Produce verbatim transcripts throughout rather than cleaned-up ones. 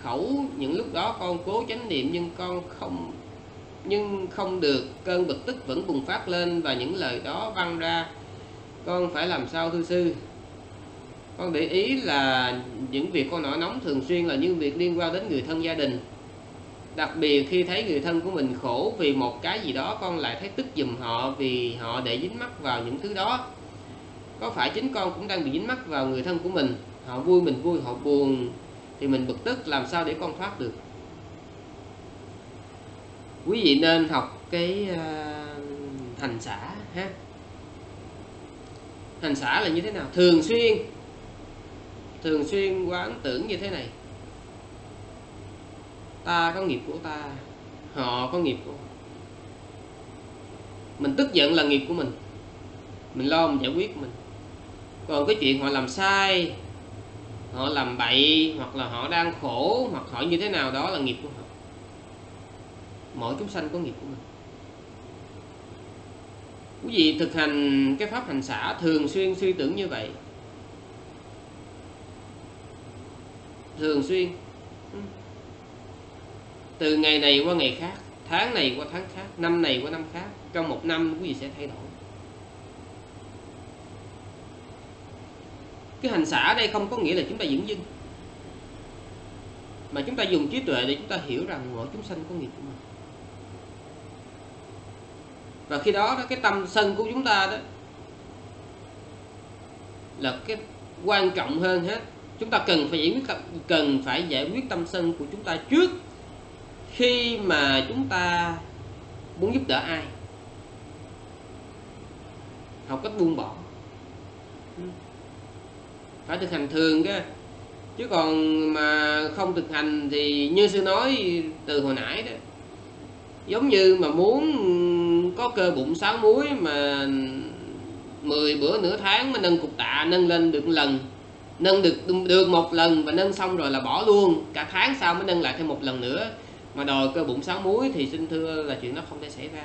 khẩu, những lúc đó con cố chánh niệm nhưng con không nhưng không được, cơn bực tức vẫn bùng phát lên và những lời đó văng ra, con phải làm sao thưa sư? Con để ý là những việc con nổi nóng thường xuyên là những việc liên quan đến người thân gia đình. Đặc biệt khi thấy người thân của mình khổ vì một cái gì đó, con lại thấy tức giùm họ vì họ để dính mắc vào những thứ đó. Có phải chính con cũng đang bị dính mắc vào người thân của mình? Họ vui mình vui, họ buồn thì mình bực tức, làm sao để con thoát được? Quý vị nên học cái uh, hành xả ha. Hành xả là như thế nào? Thường xuyên Thường xuyên quán tưởng như thế này: ta có nghiệp của ta, họ có nghiệp của họ. Mình tức giận là nghiệp của mình, mình lo mình giải quyết mình. Còn cái chuyện họ làm sai, họ làm bậy, hoặc là họ đang khổ, hoặc họ như thế nào đó là nghiệp của họ. Mỗi chúng sanh có nghiệp của mình. Quý vị thực hành cái pháp hành xả thường xuyên suy tưởng như vậy, thường xuyên, từ ngày này qua ngày khác, tháng này qua tháng khác, năm này qua năm khác. Trong một năm quý vị sẽ thay đổi. Cái hành xả đây không có nghĩa là chúng ta dửng dưng, mà chúng ta dùng trí tuệ để chúng ta hiểu rằng mỗi chúng sanh có nghiệp của mình. Và khi đó, đó cái tâm sân của chúng ta đó là cái quan trọng hơn hết. Chúng ta cần phải giải quyết cần phải giải quyết tâm sân của chúng ta trước khi mà chúng ta muốn giúp đỡ ai. Học cách buông bỏ, phải thực hành thường cơ. Chứ còn mà không thực hành thì như sư nói từ hồi nãy đó, giống như mà muốn có cơ bụng sáu múi mà mười bữa nửa tháng mới nâng cục tạ, nâng lên được một lần, nâng được được một lần và nâng xong rồi là bỏ luôn, cả tháng sau mới nâng lại thêm một lần nữa, mà đòi cơ bụng sáu múi thì xin thưa là chuyện đó không thể xảy ra.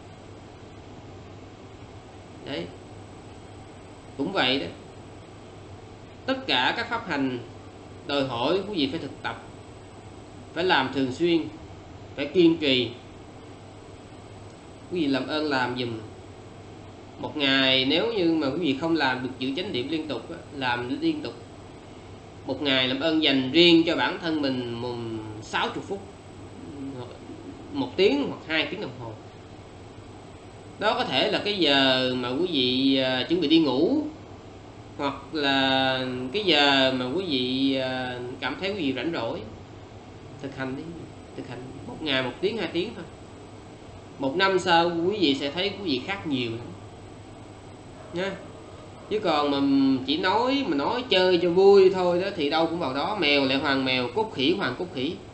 Đấy, cũng vậy đó. Tất cả các pháp hành đòi hỏi quý vị phải thực tập, phải làm thường xuyên, phải kiên trì. Quý vị làm ơn làm dùm. Một ngày nếu như mà quý vị không làm được giữ chánh niệm liên tục, làm liên tục, một ngày làm ơn dành riêng cho bản thân mình sáu mươi phút, một tiếng hoặc hai tiếng đồng hồ. Đó có thể là cái giờ mà quý vị uh, chuẩn bị đi ngủ, hoặc là cái giờ mà quý vị uh, cảm thấy quý vị rảnh rỗi. Thực hành đi, thực hành một ngày một tiếng, hai tiếng thôi. Một năm sau quý vị sẽ thấy quý vị khác nhiều lắm nha. Chứ còn mà chỉ nói mà nói chơi cho vui thôi đó thì đâu cũng vào đó. Mèo lại hoàng mèo, cốt khỉ hoàng cốt khỉ.